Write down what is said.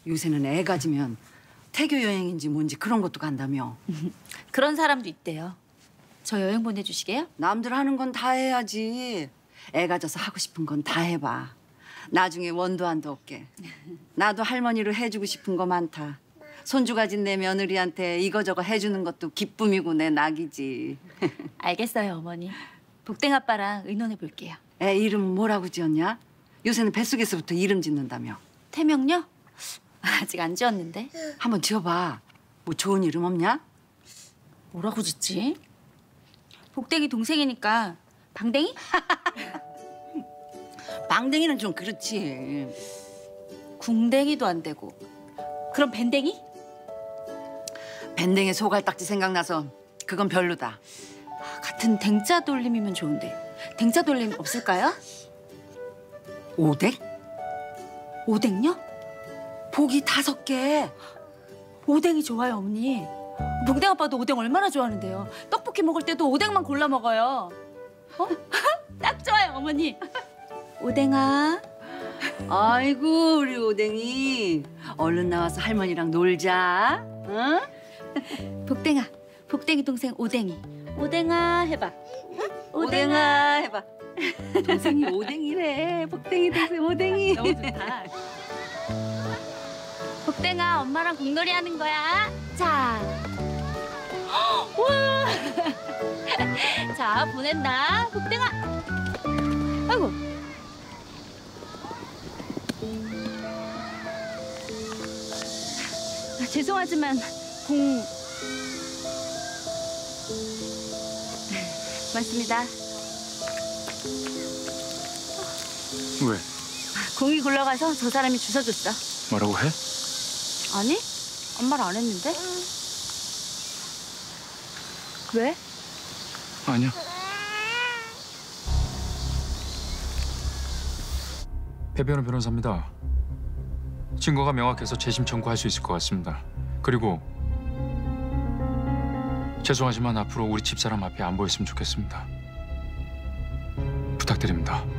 요새는 애 가지면 태교 여행인지 뭔지 그런 것도 간다며. 그런 사람도 있대요. 저 여행 보내주시게요? 남들 하는 건 다 해야지. 애 가져서 하고 싶은 건 다 해봐. 나중에 원도 한도 없게. 나도 할머니로 해주고 싶은 거 많다. 손주 가진 내 며느리한테 이거저거 해주는 것도 기쁨이고 내 낙이지. 알겠어요, 어머니. 복댕 아빠랑 의논해 볼게요. 애 이름은 뭐라고 지었냐? 요새는 뱃속에서부터 이름 짓는다며. 태명요? 아직 안 지었는데. 한번 지어봐. 뭐 좋은 이름 없냐? 뭐라고 짓지? 복댕이 동생이니까 방댕이? 방댕이는 좀 그렇지. 궁댕이도 안 되고. 그럼 밴댕이? 밴댕이 소갈딱지 생각나서 그건 별로다. 같은 댕자 돌림이면 좋은데. 댕자 돌림 없을까요? 오뎅? 오뎅요? 보기 5개. 오뎅이 좋아요, 어머니. 복댕 아빠도 오뎅 얼마나 좋아하는데요. 떡볶이 먹을 때도 오뎅만 골라 먹어요. 어? 딱 좋아요, 어머니. 오뎅아. 아이고 우리 오뎅이. 얼른 나와서 할머니랑 놀자. 응? 복댕아, 복댕이 동생 오뎅이. 오뎅아 해봐. 오뎅아 해봐. 동생이 오뎅이래. 복댕이 동생 오뎅이. 너무 좋다. 복댕아, 엄마랑 공놀이 하는 거야. 자. 와. 자, 보낸다. 복댕아. 아이고. 죄송하지만 공 맞습니다. 왜? 공이 굴러가서 저 사람이 주워줬어. 뭐라고 해? 아니? 아무 말 안 했는데? 왜? 아니야. 배변호 변호사입니다. 증거가 명확해서 재심 청구할 수 있을 것 같습니다. 그리고 죄송하지만 앞으로 우리 집사람 앞에 안 보였으면 좋겠습니다. 부탁드립니다.